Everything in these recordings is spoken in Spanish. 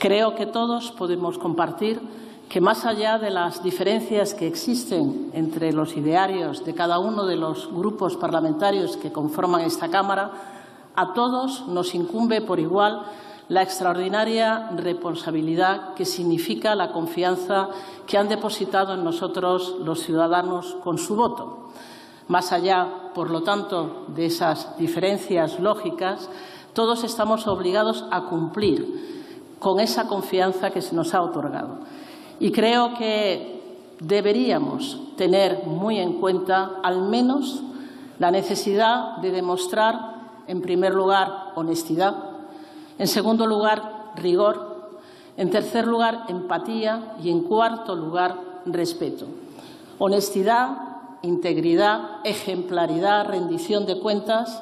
Creo que todos podemos compartir que, más allá de las diferencias que existen entre los idearios de cada uno de los grupos parlamentarios que conforman esta Cámara, a todos nos incumbe por igual la extraordinaria responsabilidad que significa la confianza que han depositado en nosotros los ciudadanos con su voto. Más allá, por lo tanto, de esas diferencias lógicas, todos estamos obligados a cumplir con esa confianza que se nos ha otorgado. Y creo que deberíamos tener muy en cuenta, al menos, la necesidad de demostrar, en primer lugar, honestidad, en segundo lugar, rigor, en tercer lugar, empatía y, en cuarto lugar, respeto. Honestidad, integridad, ejemplaridad, rendición de cuentas,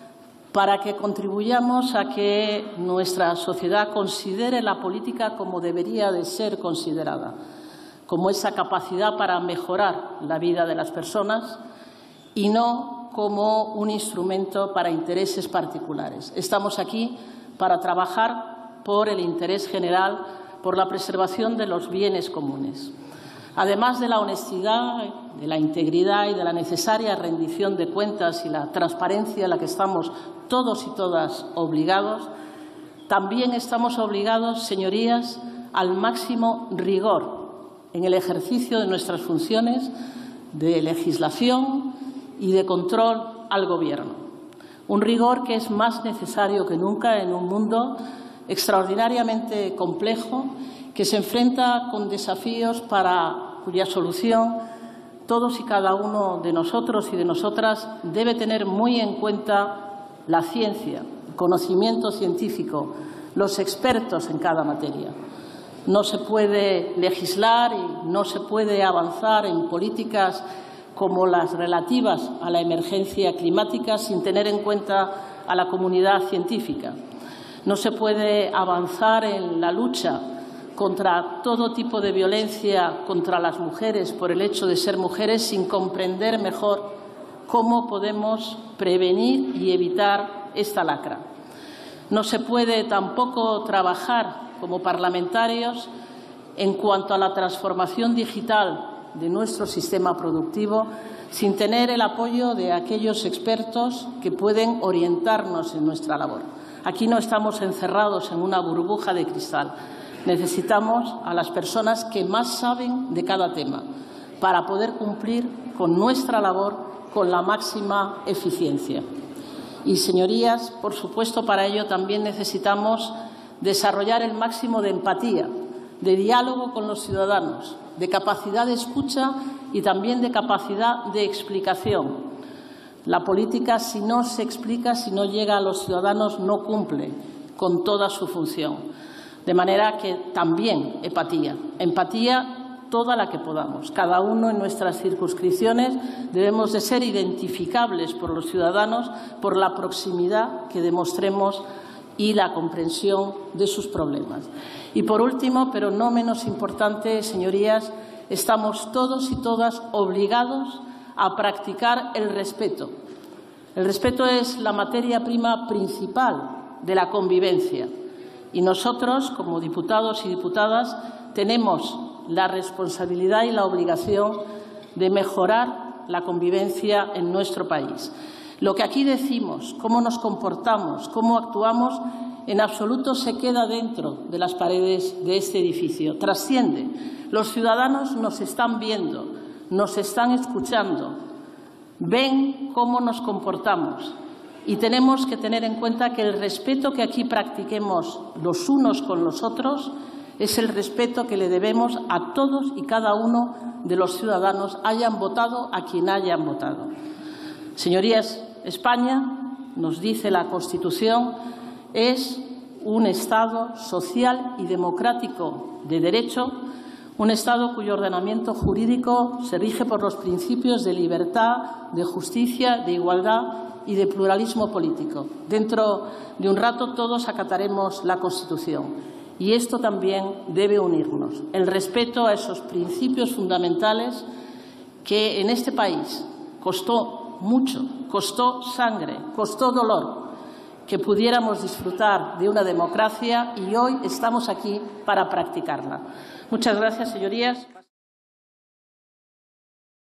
para que contribuyamos a que nuestra sociedad considere la política como debería de ser considerada, como esa capacidad para mejorar la vida de las personas y no como un instrumento para intereses particulares. Estamos aquí para trabajar por el interés general, por la preservación de los bienes comunes. Además de la honestidad, de la integridad y de la necesaria rendición de cuentas y la transparencia a la que estamos todos y todas obligados, también estamos obligados, señorías, al máximo rigor en el ejercicio de nuestras funciones de legislación y de control al Gobierno. Un rigor que es más necesario que nunca en un mundo extraordinariamente complejo que se enfrenta con desafíos para cuya solución todos y cada uno de nosotros y de nosotras debe tener muy en cuenta la ciencia, el conocimiento científico, los expertos en cada materia. No se puede legislar y no se puede avanzar en políticas como las relativas a la emergencia climática sin tener en cuenta a la comunidad científica. No se puede avanzar en la lucha contra todo tipo de violencia contra las mujeres por el hecho de ser mujeres sin comprender mejor cómo podemos prevenir y evitar esta lacra. No se puede tampoco trabajar como parlamentarios en cuanto a la transformación digital de nuestro sistema productivo sin tener el apoyo de aquellos expertos que pueden orientarnos en nuestra labor. Aquí no estamos encerrados en una burbuja de cristal. Necesitamos a las personas que más saben de cada tema para poder cumplir con nuestra labor con la máxima eficiencia. Y, señorías, por supuesto, para ello también necesitamos desarrollar el máximo de empatía, de diálogo con los ciudadanos, de capacidad de escucha y también de capacidad de explicación. La política, si no se explica, si no llega a los ciudadanos, no cumple con toda su función. De manera que también empatía toda la que podamos. Cada uno en nuestras circunscripciones debemos de ser identificables por los ciudadanos por la proximidad que demostremos y la comprensión de sus problemas. Y por último, pero no menos importante, señorías, estamos todos y todas obligados a practicar el respeto. El respeto es la materia prima principal de la convivencia. Y nosotros, como diputados y diputadas, tenemos la responsabilidad y la obligación de mejorar la convivencia en nuestro país. Lo que aquí decimos, cómo nos comportamos, cómo actuamos, en absoluto se queda dentro de las paredes de este edificio, trasciende. Los ciudadanos nos están viendo, nos están escuchando, ven cómo nos comportamos. Y tenemos que tener en cuenta que el respeto que aquí practiquemos los unos con los otros es el respeto que le debemos a todos y cada uno de los ciudadanos, hayan votado a quien hayan votado. Señorías, España, nos dice la Constitución, es un Estado social y democrático de derecho, un Estado cuyo ordenamiento jurídico se rige por los principios de libertad, de justicia, de igualdad y de pluralismo político. Dentro de un rato todos acataremos la Constitución y esto también debe unirnos. El respeto a esos principios fundamentales que en este país costó mucho, costó sangre, costó dolor que pudiéramos disfrutar de una democracia y hoy estamos aquí para practicarla. Muchas gracias, señorías.